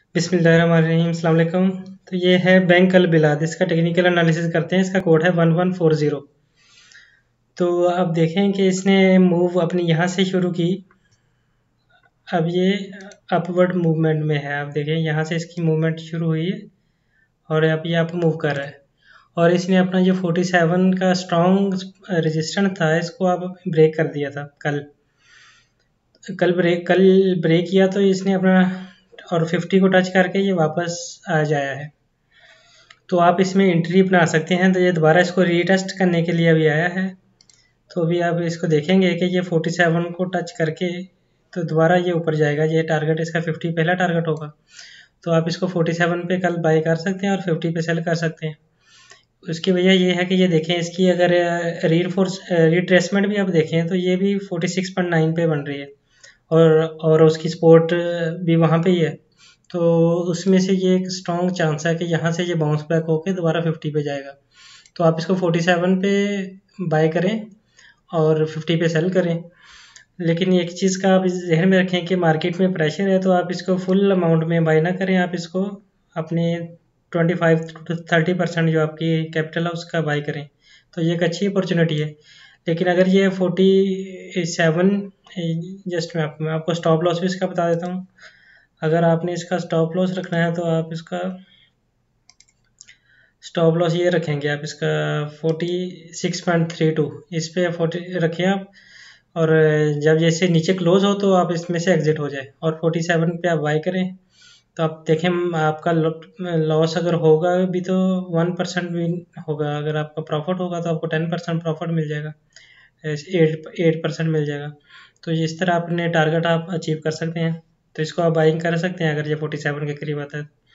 बिस्मिल्लाहिर्रहमानिर्रहीम, अस्सलाम वालेकुम। तो ये है बैंक अल बिलाद, इसका टेक्निकल एनालिसिस करते हैं। इसका कोड है 1140। तो अब देखें कि इसने मूव अपनी यहाँ से शुरू की। अब ये अपवर्ड मूवमेंट में है। आप देखें यहाँ से इसकी मूवमेंट शुरू हुई है और अब ये अप मूव कर रहा है। और इसने अपना जो 47 का स्ट्रॉन्ग रेजिस्टेंस था, इसको अब ब्रेक कर दिया था कल ब्रेक किया। तो इसने अपना और 50 को टच करके ये वापस आ जाया है। तो आप इसमें एंट्री बना सकते हैं। तो ये दोबारा इसको रीटेस्ट करने के लिए अभी आया है। तो अभी आप इसको देखेंगे कि ये 47 को टच करके तो दोबारा ये ऊपर जाएगा। ये टारगेट इसका 50 पहला टारगेट होगा। तो आप इसको 47 पे कल बाय कर सकते हैं और 50 पे सेल कर सकते हैं। उसकी वजह ये है कि ये देखें, इसकी अगर रिट्रेसमेंट भी आप देखें तो ये भी 46.9 पे बन रही है और उसकी सपोर्ट भी वहाँ पे ही है। तो उसमें से ये एक स्ट्रॉन्ग चांस है कि यहाँ से ये बाउंस बैक होकर दोबारा 50 पे जाएगा। तो आप इसको 47 पे बाय करें और 50 पे सेल करें। लेकिन एक चीज़ का आप जहन में रखें कि मार्केट में प्रेशर है, तो आप इसको फुल अमाउंट में बाय ना करें। आप इसको अपने 25 to 30% जो आपकी कैपिटल है उसका बाय करें। तो ये एक अच्छी अपॉर्चुनिटी है। लेकिन अगर ये 47, जस्ट मैं आपको स्टॉप लॉस भी इसका बता देता हूँ। अगर आपने इसका स्टॉप लॉस रखना है तो आप इसका स्टॉप लॉस ये रखेंगे, आप इसका 46.32 इस पे 40 रखें आप। और जब जैसे नीचे क्लोज हो तो आप इसमें से एग्जिट हो जाए और 47 पे आप बाय करें। तो आप देखें आपका लॉस अगर होगा भी तो 1% भी होगा। अगर आपका प्रॉफिट होगा तो आपको 10% प्रॉफिट मिल जाएगा, 8% मिल जाएगा। तो इस तरह अपने टारगेट आप अचीव कर सकते हैं। तो इसको आप बाइंग कर सकते हैं अगर ये 47 के करीब आता है।